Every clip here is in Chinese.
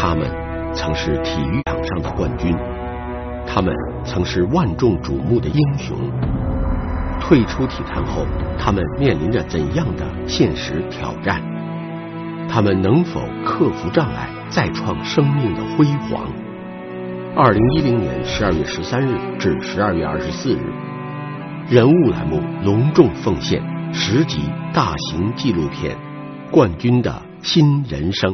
他们曾是体育场上的冠军，他们曾是万众瞩目的英雄。退出体坛后，他们面临着怎样的现实挑战？他们能否克服障碍，再创生命的辉煌？2010年12月13日至12月24日，人物栏目隆重奉献10集大型纪录片《冠军的新人生》。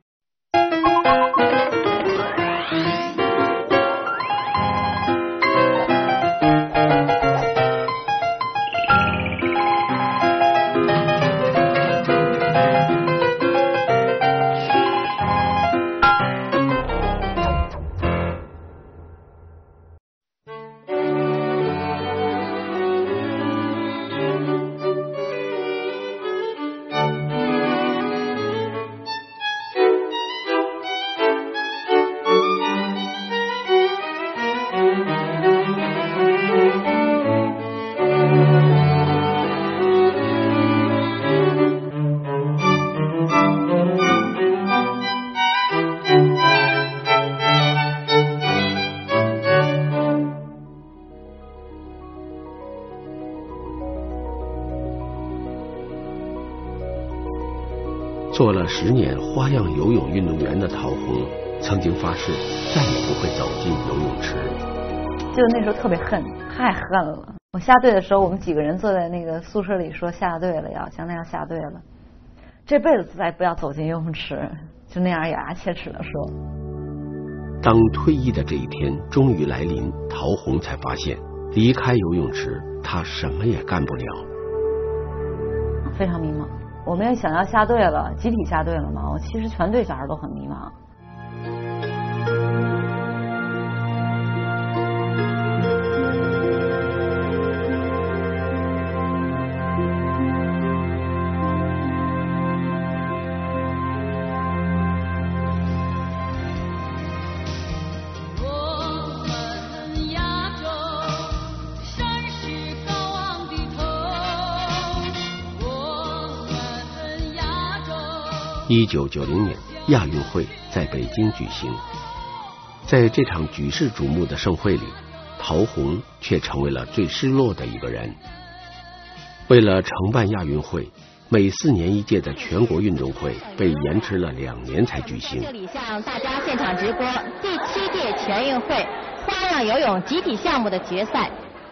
做了10年花样游泳运动员的陶虹，曾经发誓再也不会走进游泳池。 就那时候特别恨，太恨了。我下队的时候，我们几个人坐在那个宿舍里说下队了，将来要下队了，这辈子再不要走进游泳池，就那样咬牙切齿的说。 当退役的这一天终于来临，陶虹才发现离开游泳池，他什么也干不了， 非常迷茫。我们也想要下队了，集体下队了嘛。我其实全队小孩都很迷茫。 1990年亚运会在北京举行，在这场举世瞩目的盛会里，陶虹却成为了最失落的一个人。为了承办亚运会，每4年1届的全国运动会被延迟了2年才举行。 这里向大家现场直播第7届全运会花样游泳集体项目的决赛。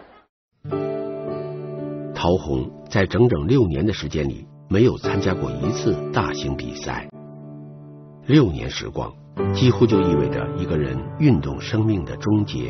陶虹在整整6年的时间里没有参加过1次大型比赛，6年时光几乎就意味着一个人运动生命的终结。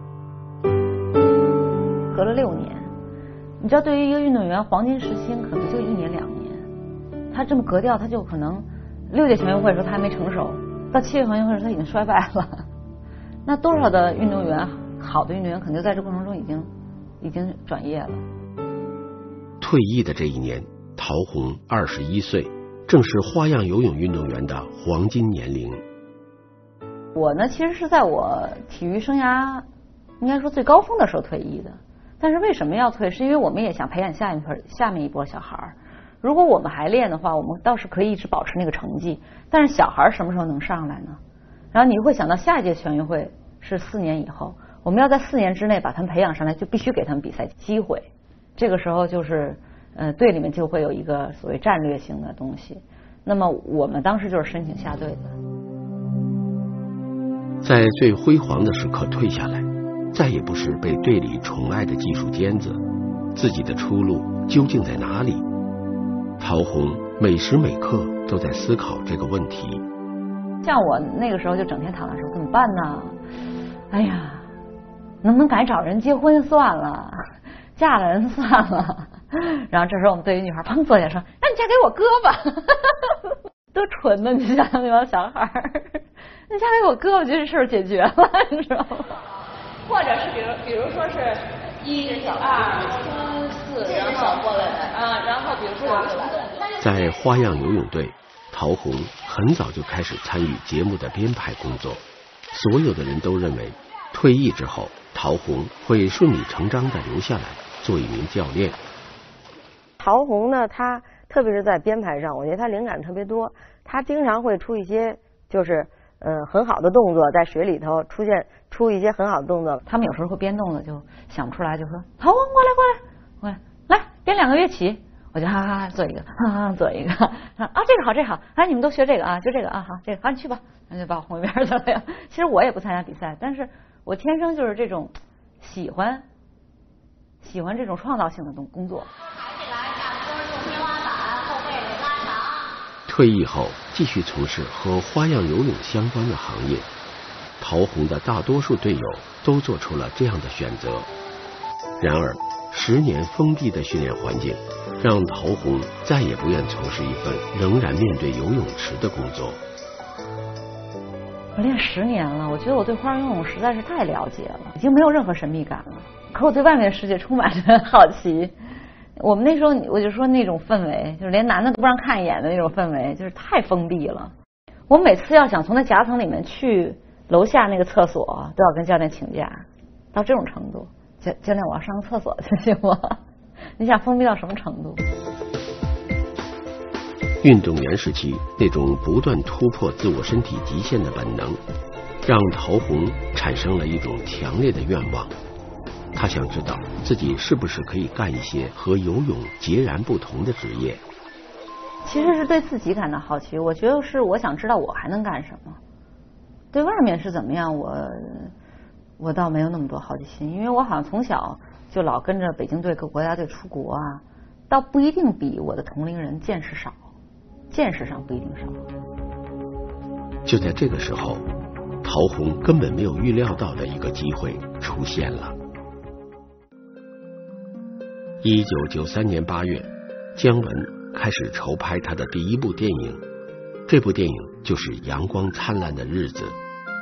隔了6年，你知道对于一个运动员黄金时期可能就1年2年，他这么隔掉，他就可能6届全运会的时候他还没成熟，到7届全运会的时候他已经衰败了。那多少的运动员，好的运动员可能就在这过程中已经转业了。 退役的这一年，陶虹21岁，正是花样游泳运动员的黄金年龄。 我呢，其实是在我体育生涯应该说最高峰的时候退役的。但是为什么要退？是因为我们也想培养下面一波小孩。如果我们还练的话，我们倒是可以一直保持那个成绩。但是小孩什么时候能上来呢？然后你会想到下一届全运会是4年以后，我们要在4年之内把他们培养上来，就必须给他们比赛机会。这个时候就是队里面就会有一个所谓战略性的东西。那么我们当时就是申请下队的。 在最辉煌的时刻退下来，再也不是被队里宠爱的技术尖子，自己的出路究竟在哪里？陶虹每时每刻都在思考这个问题。 像我那个时候就整天躺在说怎么办呢？哎呀，能不能赶紧找人结婚算了，嫁了人算了。然后这时候我们队一女孩砰坐下说：“那你嫁给我哥吧。”多蠢呢！你想想那帮小孩，你嫁给我哥，我觉得这事儿解决了，你知道吗？ 或者是比如说是1、2、3、4，然后过来的然后比如说有个在花样游泳队，陶虹很早就开始参与节目的编排工作。所有的人都认为，退役之后，陶虹会顺理成章地留下来做一名教练。 陶虹呢，他特别是在编排上，我觉得他灵感特别多。他经常会出一些就是很好的动作，在水里头出一些很好的动作。 他们有时候会编动作就想不出来，就说陶虹过来，来编2个乐器，我就哈哈做一个，哈哈做一个啊，这个好，这个好，哎，你们都学这个啊，就这个啊，好，这个好，你去吧，那就把我轰一边去了呀。其实我也不参加比赛，但是我天生就是这种喜欢这种创造性的工作。 退役后继续从事和花样游泳相关的行业，陶虹的大多数队友都做出了这样的选择。然而10年封闭的训练环境让陶虹再也不愿从事一份仍然面对游泳池的工作。 我练10年了，我觉得我对花样游泳实在是太了解了，已经没有任何神秘感了。可我对外面的世界充满着好奇。我们那时候我就说那种氛围，就是连男的都不让看一眼的那种氛围，就是太封闭了。我每次要想从那夹层里面去楼下那个厕所，都要跟教练请假，到这种程度。教练，我要上个厕所去行吗？你想封闭到什么程度？ 运动员时期那种不断突破自我身体极限的本能，让陶虹产生了一种强烈的愿望。他想知道自己是不是可以干一些和游泳截然不同的职业。 其实是对自己感到好奇，我觉得是我想知道我还能干什么。对外面是怎么样，我倒没有那么多好奇心，因为我好像从小就老跟着北京队各国家队出国啊，倒不一定比我的同龄人见识少，见识上不一定少。 就在这个时候，陶虹根本没有预料到的一个机会出现了。1993年8月，姜文开始筹拍他的第一部电影，这部电影就是《阳光灿烂的日子》。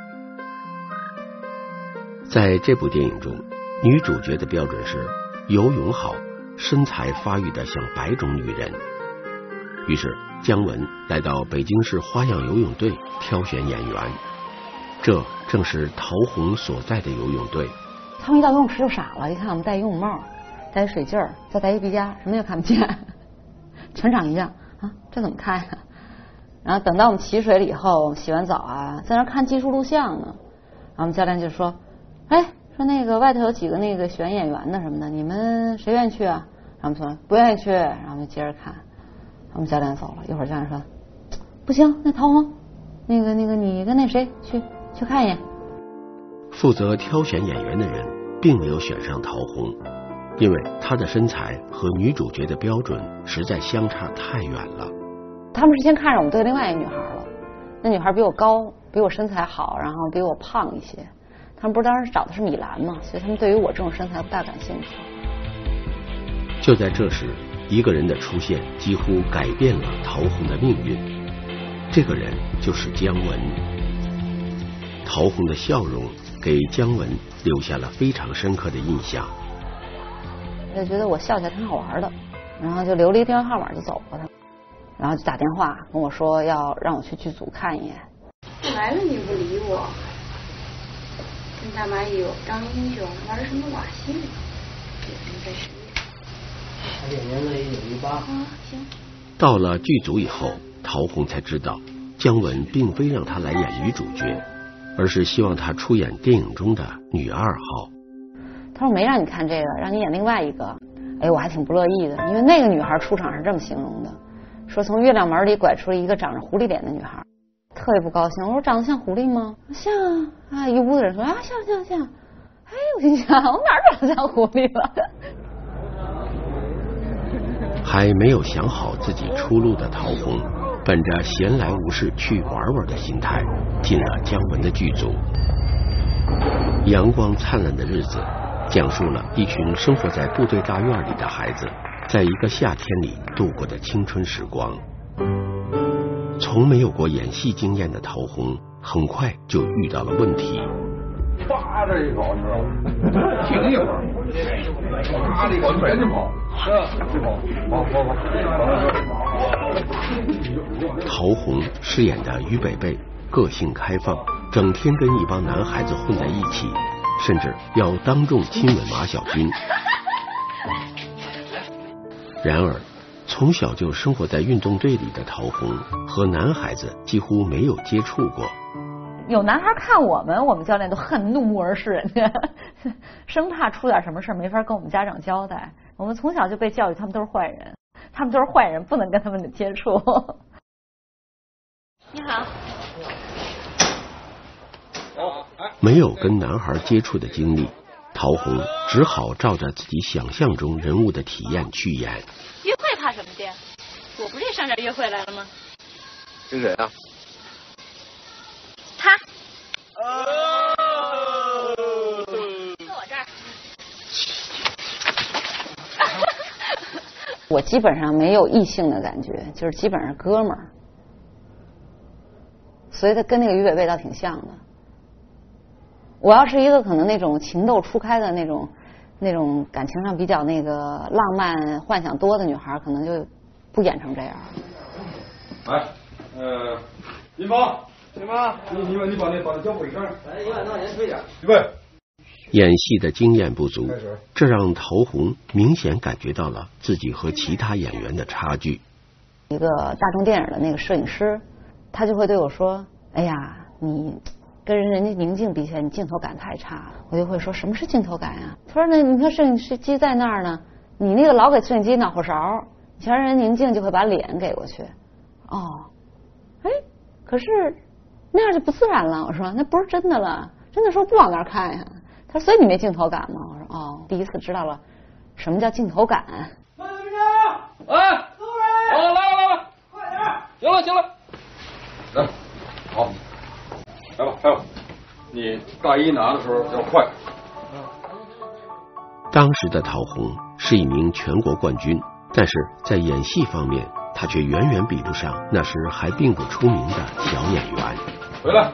在这部电影中，女主角的标准是游泳好，身材发育得像白种女人。于是姜文来到北京市花样游泳队挑选演员，这正是陶虹所在的游泳队。 他们一到游泳池就傻了，一看我们戴游泳帽，戴水镜，再戴一鼻夹，什么也看不见，全长一样啊，这怎么看呀？然后等到我们起水了以后，洗完澡啊，在那看技术录像呢。然后我们教练就说：“哎，说那个外头有几个那个选演员的什么的，你们谁愿意去啊？”然后我们说不愿意去，然后我们就接着看。我们教练走了，一会儿教练说：“不行，那陶虹，那个你跟那谁去看一眼。” 负责挑选演员的人并没有选上陶虹，因为她的身材和女主角的标准实在相差太远了。 他们是先看上我们队另外一个女孩了，那女孩比我高，比我身材好，然后比我胖一些。他们不是当时找的是米兰嘛，所以他们对于我这种身材不大感兴趣。 就在这时，一个人的出现几乎改变了陶虹的命运。这个人就是姜文。陶虹的笑容给姜文留下了非常深刻的印象。 就觉得我笑起来挺好玩的，然后就留了一个电话号码就走了。然后就打电话跟我说要让我去剧组看一眼。 来了你不理我，跟大蚂蚁有张英雄玩什么瓦西呢？有人在实验。 他这年龄也1.68。 啊，行。 到了剧组以后，陶虹才知道姜文并非让他来演女主角，而是希望他出演电影中的女2号。 他说没让你看这个，让你演另外一个。哎，我还挺不乐意的，因为那个女孩出场是这么形容的，说从月亮门里拐出了一个长着狐狸脸的女孩，特别不高兴。我说长得像狐狸吗？像啊！一屋子人说啊像。哎，我心想我哪长得像狐狸了？ 还没有想好自己出路的陶虹，本着闲来无事去玩玩的心态，进了姜文的剧组。阳光灿烂的日子讲述了一群生活在部队大院里的孩子在一个夏天里度过的青春时光。从没有过演戏经验的陶虹很快就遇到了问题。 扒着一口，知道吗？停一会儿，扒着一口就赶紧跑，跑。 陶虹饰演的于北北个性开放，整天跟一帮男孩子混在一起，甚至要当众亲吻马小军。然而从小就生活在运动队里的陶虹和男孩子几乎没有接触过， 有男孩看我们教练都恨怒目而视人家，生怕出点什么事没法跟我们家长交代。我们从小就被教育他们都是坏人，他们都是坏人，不能跟他们接触。 你好。 没有跟男孩接触的经历，陶虹只好照着自己想象中人物的体验去演。 约会怕什么的？我不是上这儿约会来了吗？ 跟谁啊？ 他。坐我这儿。 我基本上没有异性的感觉，就是基本上哥们儿，所以他跟那个于北魏倒挺像的。我要是一个可能那种情窦初开的那种感情上比较那个浪漫幻想多的女孩，可能就不演成这样。 来，林芳，林芳，你把那脚补一声。 来，1万多块钱推点。 预备。 演戏的经验不足，这让陶虹明显感觉到了自己和其他演员的差距。 一个大众电影的那个摄影师，他就会对我说：“哎呀，你跟人家宁静比起来，你镜头感太差了。”我就会说：“什么是镜头感呀？”他说：“那你看摄影师机在那儿呢，你那个老给摄影机脑后勺，全是人宁静就会把脸给过去。”哦，哎，可是那样就不自然了。我说：“那不是真的了，真的时候不往那儿看呀。”他说：“所以你没镜头感吗？”我说：“哦，第一次知道了什么叫镜头感。” 慢点，哎，来，快点！行了，来，好，来吧，开吧。你大衣拿的时候要快。 当时的陶虹是一名全国冠军，但是在演戏方面，她却远远比不上那时还并不出名的小演员。 回来。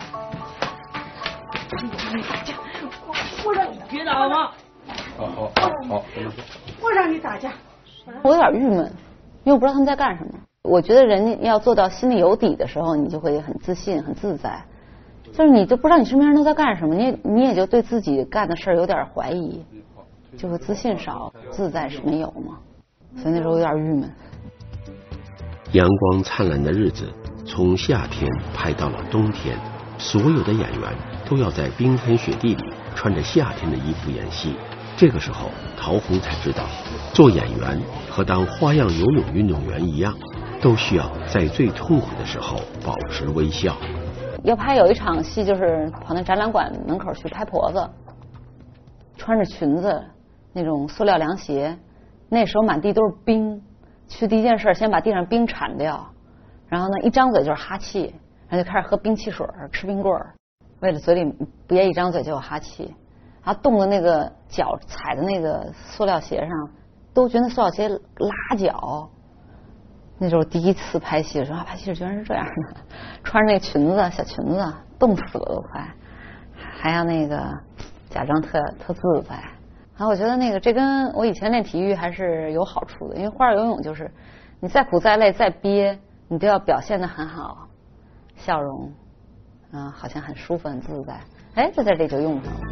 我让你别打了吗？ 好。 我让你打架。 我有点郁闷，因为我不知道他们在干什么。我觉得人要做到心里有底的时候，你就会很自信、很自在。就是你就不知道你身边人都在干什么，你也就对自己干的事儿有点怀疑，就会自信少，自在是没有嘛。所以那时候有点郁闷。 阳光灿烂的日子，从夏天拍到了冬天，所有的演员都要在冰天雪地里穿着夏天的衣服演戏。这个时候，陶虹才知道，做演员和当花样游泳运动员一样，都需要在最痛苦的时候保持微笑。 要拍有一场戏，就是跑那展览馆门口去拍婆子，穿着裙子，那种塑料凉鞋，那时候满地都是冰。去第一件事先把地上冰铲掉，然后呢一张嘴就是哈气，然后就开始喝冰汽水，吃冰棍儿，为了嘴里别一张嘴就有哈气。然后冻的那个脚踩的那个塑料鞋上，都觉得塑料鞋拉脚。那时候第一次拍戏的时候，拍戏居然是这样的，穿着那裙子小裙子，冻死了都快，还要那个假装特自在。然后我觉得这跟我以前练体育还是有好处的，因为花样游泳就是你再苦再累再憋，你都要表现得很好，笑容好像很舒服很自在。哎，这在这就用上了。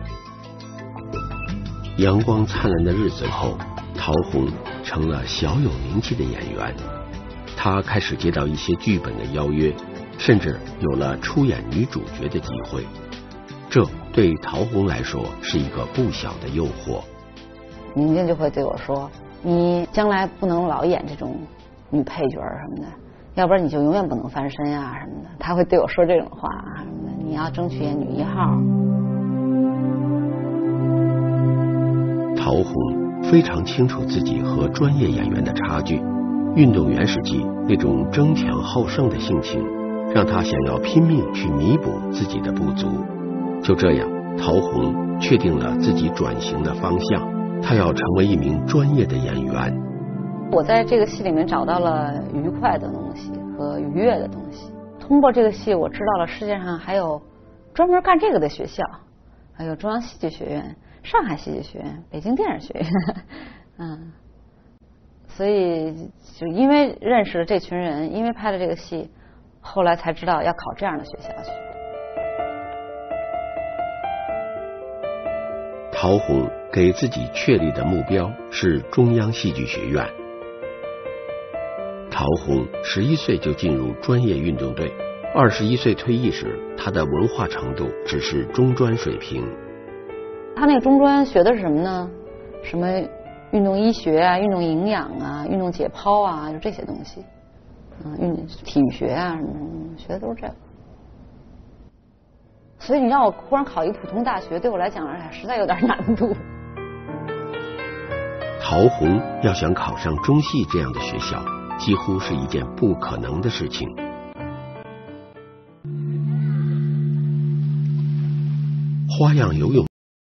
阳光灿烂的日子后，陶虹成了小有名气的演员。她开始接到一些剧本的邀约，甚至有了出演女主角的机会。这对陶虹来说是一个不小的诱惑。 宁静就会对我说：“你将来不能老演这种女配角什么的，要不然你就永远不能翻身啊什么的。”他会对我说这种话什么的，你要争取演女一号。 陶虹非常清楚自己和专业演员的差距，运动员时期那种争强好胜的性情，让他想要拼命去弥补自己的不足。就这样，陶虹确定了自己转型的方向，她要成为一名专业的演员。 我在这个戏里面找到了愉快的东西和愉悦的东西。通过这个戏，我知道了世界上还有专门干这个的学校，还有中央戏剧学院、上海戏剧学院、北京电影学院。所以就因为认识了这群人，因为拍了这个戏，后来才知道要考这样的学校去。 陶虹给自己确立的目标是中央戏剧学院。陶虹11岁就进入专业运动队， 21岁退役时，他的文化程度只是中专水平。 他那个中专学的是什么呢？什么运动医学啊、运动营养啊、运动解剖啊，就这些东西。体育学啊什么学的都是这个。所以你让我忽然考一个普通大学，对我来讲实在有点难度。 陶虹要想考上中戏这样的学校，几乎是一件不可能的事情。花样游泳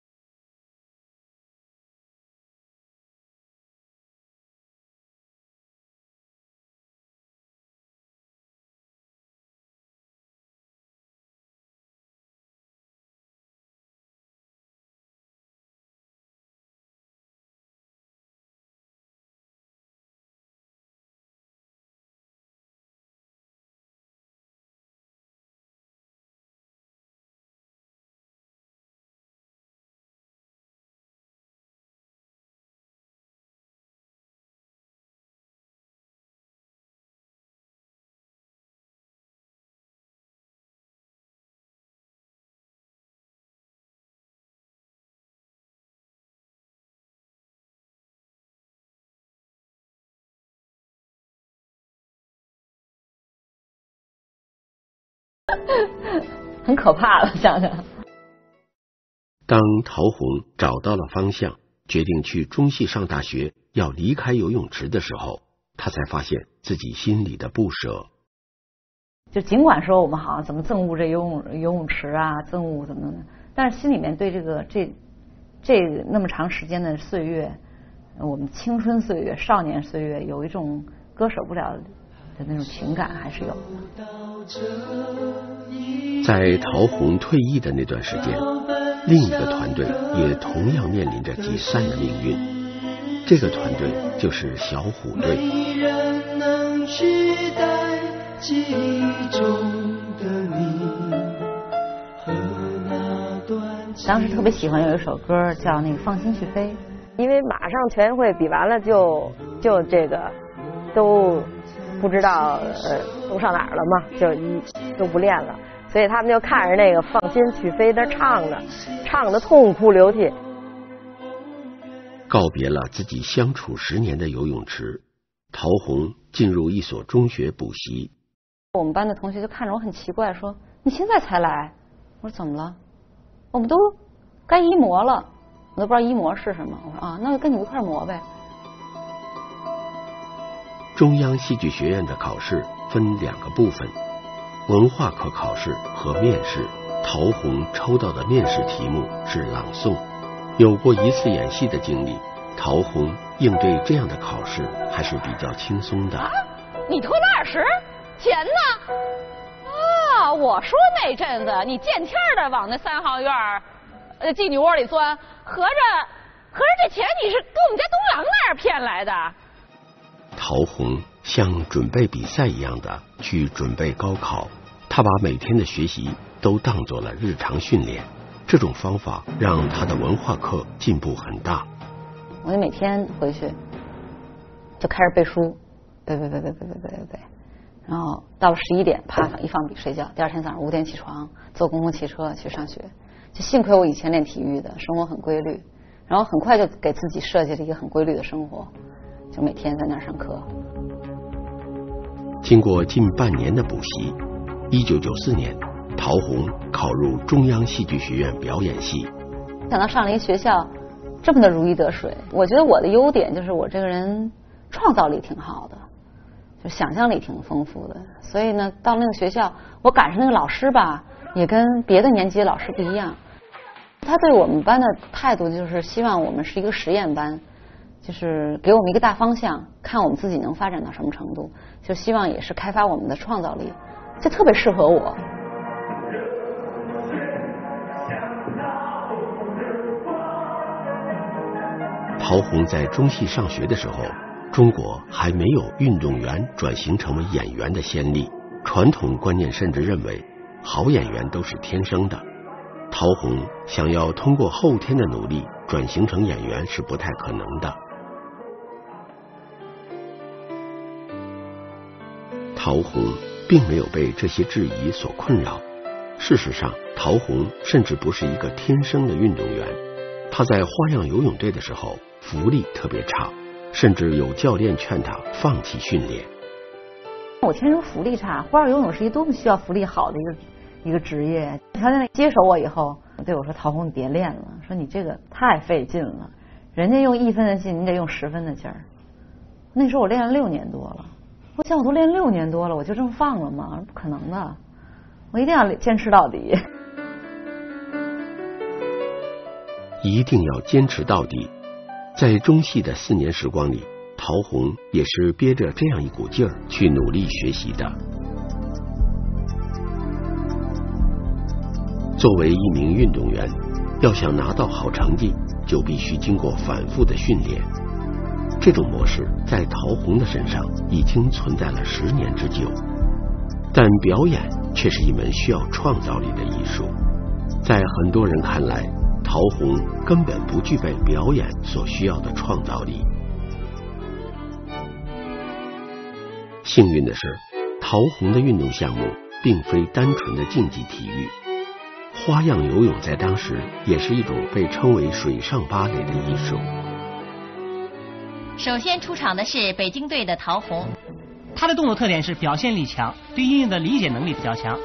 很可怕了，想想。 当陶虹找到了方向，决定去中戏上大学，要离开游泳池的时候，他才发现自己心里的不舍。 就尽管说我们好像怎么憎恶这游泳池啊，憎恶怎么的，但是心里面对这那么长时间的岁月，我们青春岁月、少年岁月，有一种割舍不了的那种情感还是有的。 在陶虹退役的那段时间，另一个团队也同样面临着解散的命运。这个团队就是小虎队。 当时特别喜欢有一首歌叫那个《放心去飞》， 因为马上全运会比完了就这个都不知道都上哪儿了嘛，就都不练了，所以他们就看着那个《放心去飞》那唱的痛哭流涕。 告别了自己相处10年的游泳池，陶虹进入一所中学补习。 我们班的同学就看着我很奇怪，说你现在才来？我说怎么了？我们都该一模了，我都不知道一模是什么。我说啊，那就跟你一块磨呗。 中央戏剧学院的考试分2个部分，文化课考试和面试。陶虹抽到的面试题目是朗诵。有过一次演戏的经历，陶虹应对这样的考试还是比较轻松的。 啊，你吞了20，钱呢？啊，我说那阵子你见天的往那3号院妓女窝里钻，合着这钱你是跟我们家东郎那儿骗来的。 陶虹像准备比赛一样的去准备高考，他把每天的学习都当做了日常训练，这种方法让他的文化课进步很大。 我就每天回去就开始背书，背，然后到了11点，啪一放笔睡觉。第二天早上5点起床，坐公共汽车去上学。就幸亏我以前练体育的，生活很规律，然后很快就给自己设计了一个很规律的生活，就每天在那儿上课。 经过近半年的补习，1994年，陶虹考入中央戏剧学院表演系。 想到上了一学校这么的如鱼得水，我觉得我的优点就是我这个人创造力挺好的，就想象力挺丰富的。所以呢，到那个学校，我赶上那个老师吧，也跟别的年级的老师不一样。他对我们班的态度就是希望我们是一个实验班，就是给我们一个大方向，看我们自己能发展到什么程度，就希望也是开发我们的创造力，就特别适合我。 陶虹在中戏上学的时候，中国还没有运动员转型成为演员的先例，传统观念甚至认为好演员都是天生的。陶虹想要通过后天的努力转型成演员是不太可能的。陶虹并没有被这些质疑所困扰。事实上，陶虹甚至不是一个天生的运动员。她在花样游泳队的时候，浮力特别差，甚至有教练劝她放弃训练。 我天生浮力差，花样游泳是一多么需要浮力好的一个职业。教练接手我以后，对我说：“陶虹，你别练了，说你这个太费劲了，人家用1分的劲，你得用10分的劲儿。”那时候我练了6年多了，我想我都练6年多了，我就这么放了吗？不可能的，我一定要坚持到底。 一定要坚持到底。在中戏的4年时光里，陶虹也是憋着这样一股劲儿去努力学习的。作为一名运动员，要想拿到好成绩，就必须经过反复的训练。这种模式在陶虹的身上已经存在了10年之久，但表演却是一门需要创造力的艺术。在很多人看来，陶虹根本不具备表演所需要的创造力。幸运的是，陶虹的运动项目并非单纯的竞技体育，花样游泳在当时也是一种被称为水上芭蕾的艺术。 首先出场的是北京队的陶虹， 她的动作特点是表现力强，对音乐的理解能力比较强。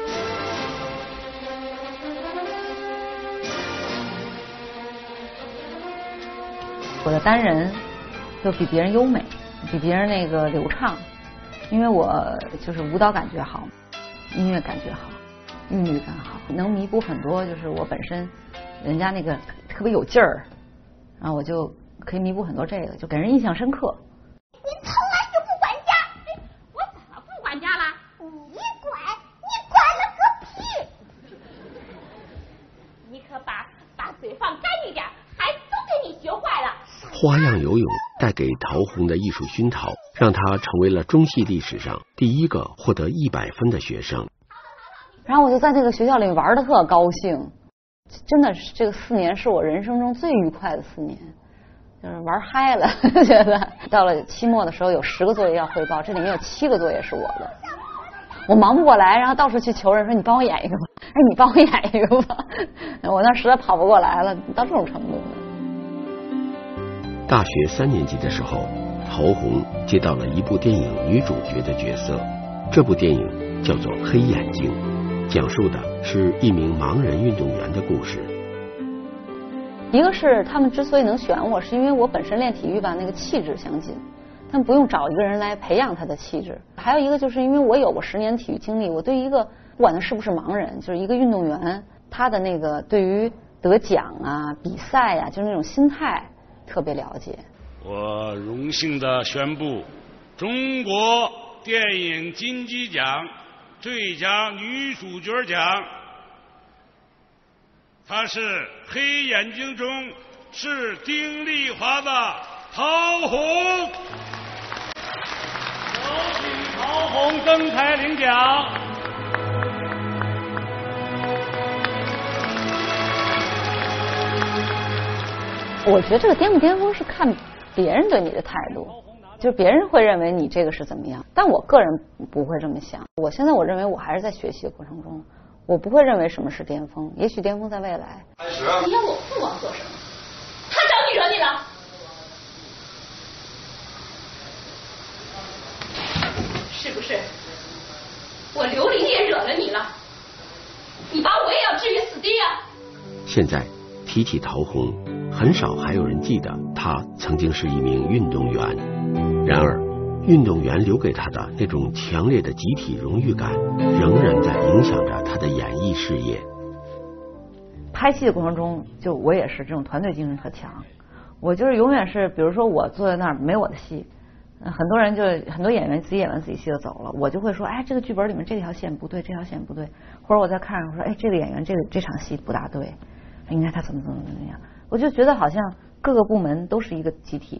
我的单人就比别人优美，比别人那个流畅，因为我就是舞蹈感觉好，音乐感觉好，韵律感好，能弥补很多就是我本身人家那个特别有劲儿，然后我就可以弥补很多这个，就给人印象深刻。 你从来就不管家，我怎么不管家了？你管了个屁！你可把嘴放干净点，孩子都给你学坏了。 花样游泳带给陶虹的艺术熏陶，让她成为了中戏历史上第一个获得100分的学生。 然后我就在那个学校里玩得特高兴，真的是这个4年是我人生中最愉快的4年，就是玩嗨了。觉得到了期末的时候有10个作业要汇报，这里面有7个作业是我的，我忙不过来，然后到处去求人说你帮我演一个吧，哎你帮我演一个吧，我那实在跑不过来了，到这种程度。 大学3年级的时候，陶虹接到了一部电影女主角的角色，这部电影叫做《黑眼睛》，讲述的是一名盲人运动员的故事。 一个是他们之所以能选我，是因为我本身练体育吧，那个气质相近，他们不用找一个人来培养他的气质。还有一个就是因为我有过10年体育经历，我对一个不管他是不是盲人，就是一个运动员，他的那个对于得奖啊、比赛啊，就是那种心态特别了解。 我荣幸地宣布，中国电影金鸡奖最佳女主角奖，她是《黑眼睛》中是丁丽华的陶虹。有请陶虹登台领奖。 我觉得这个巅不巅峰是看别人对你的态度，就是别人会认为你这个是怎么样，但我个人不会这么想。我现在我认为我还是在学习的过程中，我不会认为什么是巅峰，也许巅峰在未来。 开始。你要我父王做什么？他找你惹你了？是不是？我刘玲也惹了你了？你把我也要置于死地啊！ 现在提起陶虹，很少还有人记得他曾经是一名运动员。然而，运动员留给他的那种强烈的集体荣誉感，仍然在影响着他的演艺事业。 拍戏的过程中，就我也是这种团队精神特强。我就是永远是，比如说我坐在那儿没我的戏，很多演员自己演完自己戏就走了，我就会说，哎，这个剧本里面这条线不对，这条线不对，或者我在看上说，哎，这个演员这场戏不大对，应该他怎么样。我就觉得好像各个部门都是一个集体。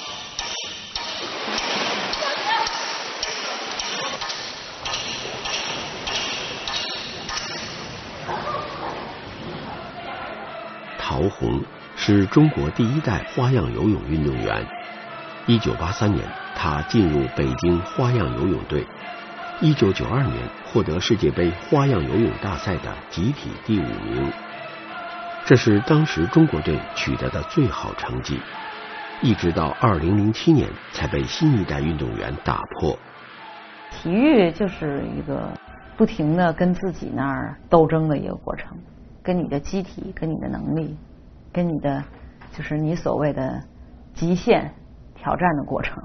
陶虹是中国第1代花样游泳运动员。1983年，他进入北京花样游泳队。 1992年获得世界杯花样游泳大赛的集体第5名，这是当时中国队取得的最好成绩，一直到2007年才被新一代运动员打破。 体育就是一个不停的跟自己那儿斗争的一个过程，跟你的机体，跟你的能力，跟你的就是你所谓的极限挑战的过程。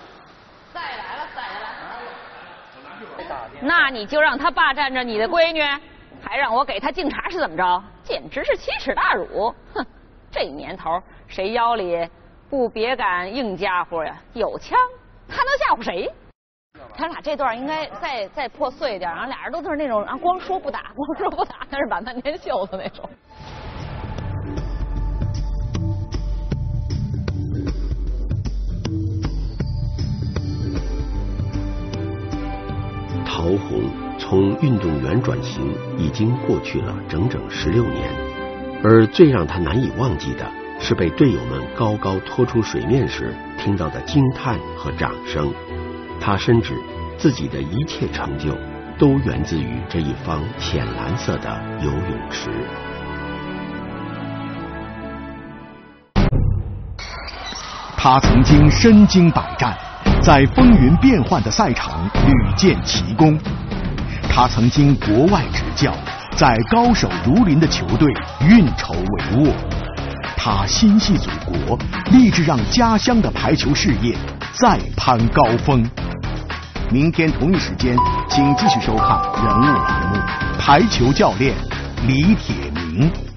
那你就让他霸占着你的闺女，还让我给他敬茶是怎么着？简直是奇耻大辱！哼，这年头谁腰里不别杆硬家伙呀？有枪他能吓唬谁？他俩这段应该再破碎一点，然后俩人都是那种光说不打，光说不打，但是板半天袖子那种。 陶虹从运动员转型已经过去了整整16年，而最让他难以忘记的是被队友们高高拖出水面时听到的惊叹和掌声。他深知自己的一切成就都源自于这一方浅蓝色的游泳池。 他曾经身经百战，在风云变幻的赛场屡建奇功。他曾经国外执教，在高手如林的球队运筹帷幄。他心系祖国，立志让家乡的排球事业再攀高峰。明天同一时间，请继续收看人物栏目《排球教练李铁明》。